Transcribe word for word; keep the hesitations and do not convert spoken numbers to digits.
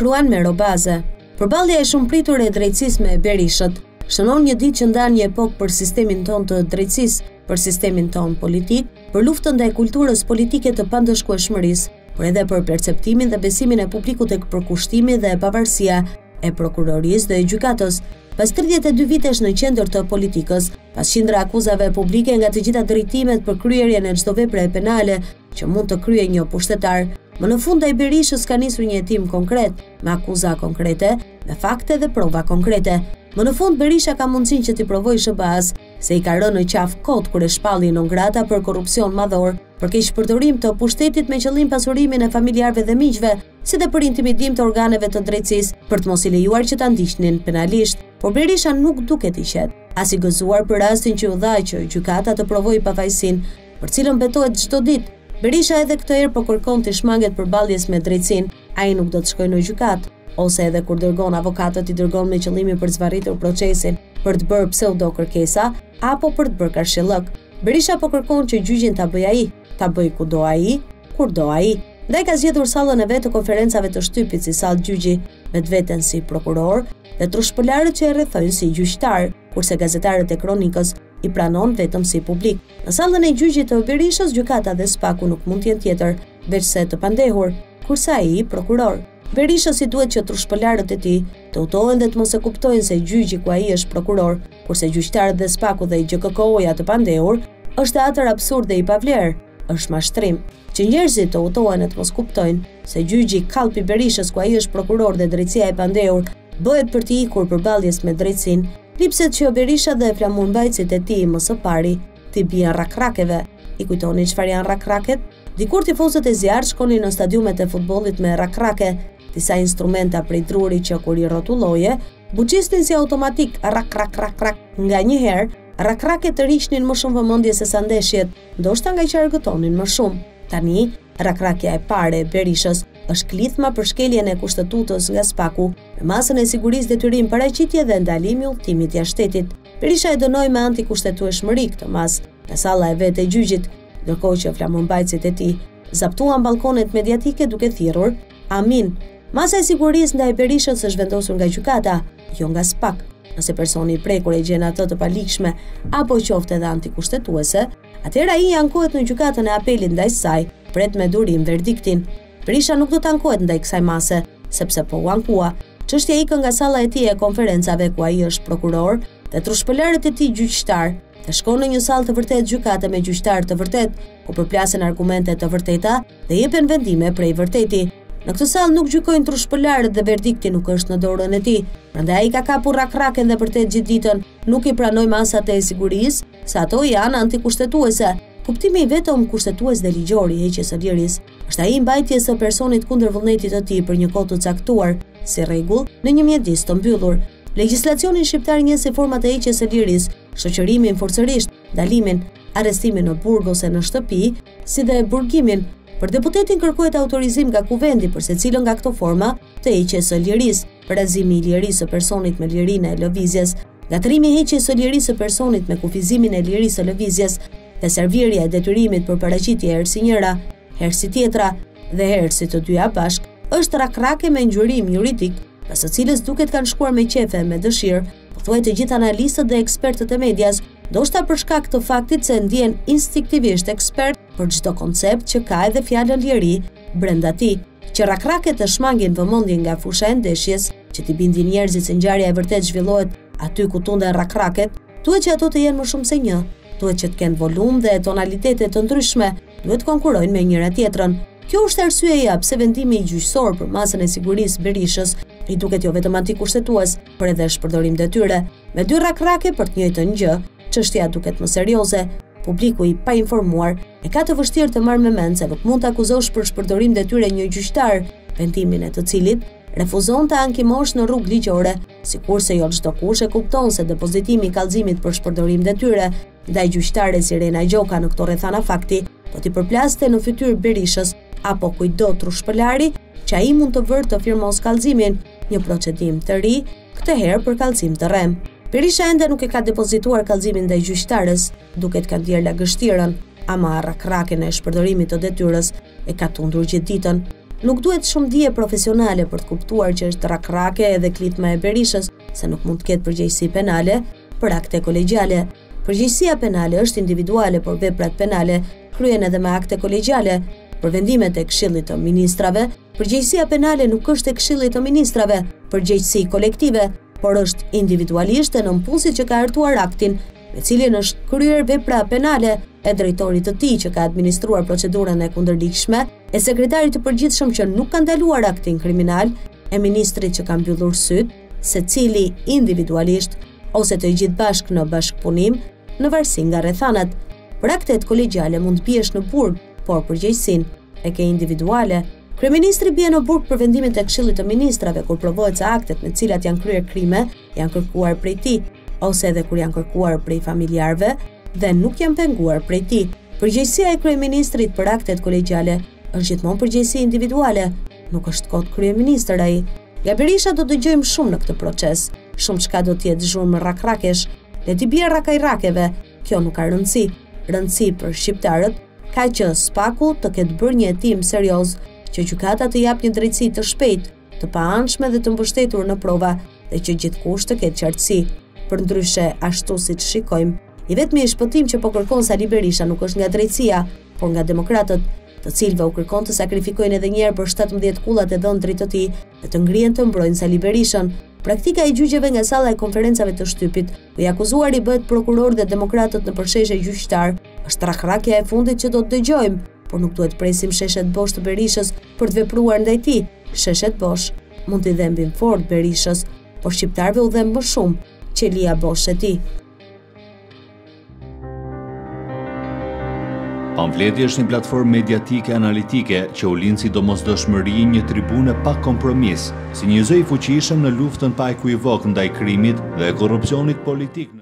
shkruan me robaze. Përballja e shumë pritur e drejtësisë me Berishët shënon një ditë që ndan një epokë për sistemin ton të drejtësisë, për sistemin ton politik, për luftën ndaj kulturës politike të pandëshkueshmërisë, por edhe për perceptimin dhe besimin e publikut tek përkushtimi dhe pavarësia e prokurorisë dhe e gjykatës. Pas tridhjetë e dy vitesh në qendër të politikës, pas qindra akuzave publike nga të gjitha drejtimet për kryerjen e çdo vepre penale që mund të kryejë një pushtetar, më në fund ai Berishës ka nisur një hetim konkret, me akuza konkrete, me fakte dhe prova konkrete. Më në fund Berisha ka mundësinë që t'i provojë S B A-s se i ka rënë në qafë kot kur e shpalli non grata për korrupsion madhor, për keqpërdorim të pushtetit me qëllim pasurimin e familjarëve dhe miqve, si dhe për intimidim të organeve të drejtësisë, për të mos i lejuar që ta ndiqnin penalisht. Por Berisha nuk duket i qetë, as i gëzuar për rastin që u dha që gjykata të provojë pavajsinë, për cilën betohet çdo ditë. Berisha edhe këtë herë po kërkon të shmanget përballjes me drejtsinë, ai nuk do të shkojë në gjykatë, ose edhe kur dërgon avokatët i dërgon me qëllimin për të zvarritur procesin, për të bërë pseudo kërkesa apo për të bërë karshillok. Berisha po kërkon që gjyqin ta bëjë ai, ta bëjë kudo ai, kur do ai. Ndaj ka zgjedhur sallën e vet të konferencave të shtypit si sallë gjyqi, vetveten si prokuror dhe trushpëlarët që e rrethojnë si gjyqtar, kurse gazetarët e kronikës i pranon vetëm si publik. Në sallën e gjyqit të Berishës, gjykata dhe spaku nuk mund të jenë tjetër veçse të pandehur, kurse ai prokuror. Berishës i duhet që trushpëlarët e tij të utohen dhe të mos e kuptojnë se gjyqi ku ai është prokuror, kurse gjyqtarët dhe spaku dhe i G K K O-ja të pandehur, është teatër absurd dhe i pavlerë, është mashtrim. Që njerëzit të utohen e të mos kuptojnë se gjyqi kallpi Berishës ku ai është prokuror dhe drejtësia e pandehur bëhet për të ikur përballjes me drejtsinë, lipset që Berisha dhe flamurbajtësit e tij më së pari t'i bien rakrakeve. I kujtoni çfarë janë rakraket? Dikur tifozët e zjarrit shkonin në stadiumet e futbollit me rakrake, disa instrumenta prej druri që kur i rrotulloje, buçisnin si automatik rak rak rak rak. Nganjëherë, rakraket të riqnin më shumë vëmendje se sa ndeshjet, ndoshta nga që argëtonin më shumë. Tani, rakrakja e parë e Berishës është klithma për shkeljen e kushtetutës nga spaku, me masën e sigurisë detyrim paraqitje dhe ndalimi udhëtimit jashtë shtetit. Berisha e dënoi me antikushtetueshmëri këtë mas nga salla e vet e gjyqit, ndërkohë që flamurbajtësit e tij zaptuan balkonet mediatike duke thirrur amin. Masa e sigurisë ndaj Berishës është vendosur nga gjykata, jo nga spak. Nëse personi i prekur e gjen atë të palikshme apo qoftë edhe antikushtetuese, atëherë ai ankohet në gjykatën e apelit ndaj saj, pret me durim verdiktin. Berisha nuk do të ankohet ndaj kësaj mase, sepse po u ankua. Çështja ikën nga salla e tij e konferencave ku ai është prokuror dhe trushpëlarët e tij gjyqtar, dhe shkon në një sallë të vërtetë gjykate me gjyqtar të vërtet, ku përplasen argumente të vërteta dhe jepen vendime prej vërteti. Në këtë sallë nuk gjykojnë trushpëlarët dhe verdikti nuk është në dorën e tij. Prandaj ai ka kapur rakraken dhe vërtet gjithë ditën, nuk i pranoi masat e sigurisë, se ato janë antikushtetuese. Kuptimi i vetëm kushtetues dhe ligjor i heqjes së lirisë është ai mbajtjes së personit kundër vullnetit të tij për një kohë të caktuar, si rregull në një mjedis të mbyllur. Legjislacioni shqiptar njeh si format e heqjes së lirisë, shoqërimin forcërisht, ndalimin, arrestimin në burg ose në shtëpi, si dhe burgimin. Për deputetin kërkohet autorizim nga kuvendi për secilën nga këto forma të heqjes së lirisë, përazimi i lirisë së personit me lirinë e lëvizjes, gatrimi i heqjes së lirisë së personit me kufizimin e lirisë së lëvizjes, dhe servirja e detyrimit për paraqitje herë si njëra, herë si tjetra dhe herë si të dyja bashk, është rakrake me ngjyrim juridik, pas së cilës duket kanë shkuar me qefe me dëshirë, pothuaj të gjithë analistët dhe ekspertët e medias, ndoshta për shkak të faktit se ndjen instinktivisht ekspert për çdo koncept që ka edhe fjalën liri brenda tij, që rakraket të shmangin vëmendjen nga fusha e ndeshjes, që t'i bindin njerëzit se ngjarja e vërtet zhvillohet aty ku tunden rakraket, duhet që ato të jenë më shumë se një. Duhet që të kenë volum dhe tonalitete të ndryshme, duhet konkurrojnë me njëra tjetrën. Kjo është arsyeja pse vendimi i gjyqësor për masën e sigurisë Berishës i duket jo vetëm antikushtetues, por edhe shpërdorim detyre. Me dy rakrake për të njëjtën gjë, çështja duket më serioze. Publiku i pa informuar e ka të vështirë të marrë me mend se nuk mund të akuzosh për shpërdorim detyre një gjyqtar, vendimin e të cilit refuzon të ankimosh në rrugë ligjore, sikurse jo çdo kush e kupton se depozitimi i kallëzimit për shpërdorim detyre ndaj gjyqtares Irena Gjoka në këto rrethana fakti do t'i përplaste në fytyrë Berishës apo kujdo trushpëlari që ai mund të vërë të firmos kallëzimin, një procedim të ri, këtë herë për kallëzim të rrem. Berisha ende nuk e ka depozituar kallëzimin ndaj gjyqtares, duket ka ndier lagështirën, ama rakraken e shpërdorimit të detyrës e ka tundur gjithë ditën. Nuk duhet shumë dije profesionale për të kuptuar që është rakrake edhe klitma e Berishës, se nuk mund të ketë përgjegjësi penale për akte kolegjiale. Përgjegjësia penale është individuale, por veprat penale kryen edhe me akte kolegjiale. Për vendimet e Këshillit të Ministrave, përgjegjësia penale nuk është e Këshillit të Ministrave, përgjegjësi kolektive, por është individualisht e nënpunësit që ka hartuar aktin, me cilin është kryer vepra penale e drejtorit të tij që ka administruar procedurën e kundërligjshme, e sekretarit të përgjithshëm që nuk ka ndaluar aktin kriminal, e ministrit që ka mbyllur syt, secili individualisht ose të gjithë bashkë në bashkëpunim, në varësi nga rrethanat. Për aktet kolegjiale mund të biesh në burg, por përgjegjësinë e ke individuale. Kryeministri bie në burg për vendimet e Këshillit të Ministrave kur provohet se aktet me të cilat janë kryer krime janë kërkuar prej tij, ose edhe kur janë kërkuar prej familjarëve dhe nuk janë penguar prej tij. Përgjegjësia e kryeministrit për aktet kolegjiale është gjithmonë përgjegjësi individuale, nuk është kot kryeministër ai. Nga Berisha do dëgjojmë shumë në këtë proces, shumë çka do të jetë zhurmë rakrakesh, le t'i bie rakajrakeve, kjo nuk ka rëndësi. Rëndësi për shqiptarët ka që Spaku të ketë bërë një hetim serioz, që gjykata të jap një drejtësi të shpejtë, të paanshme dhe të mbështetur në prova dhe që gjithkusht të ketë qartësi. Përndryshe, ashtu siç shikojmë, i vetmi shpëtim që po kërkon Sali Berisha nuk është nga drejtësia, por nga demokratët, të cilëve u kërkon të sakrifikojnë edhe një herë për shtatëmbëdhjetë kullat e dhëndrit të tij dhe të ngrihen të mbrojnë Sali Berishën. Praktika e gjyqjeve nga salla e konferencave të shtypit, ku i akuzuari bëhet prokuror dhe demokratët në përsheshje gjyqtar, është rakrakja e fundit që do të dëgjojmë, por nuk duhet presim sheshet bosh të Berishës për të vepruar ndaj tij. Sheshet bosh mund t'i dhembin fort Berishës, por shqiptarëve u dhem më shumë qelia bosh e tij. Pamfleti është një platformë mediatike analitike që u lind si domosdoshmëri një tribune pa kompromis, si një zë i fuqishëm në luftën pa ekuivok ndaj krimit dhe korrupsionit politik.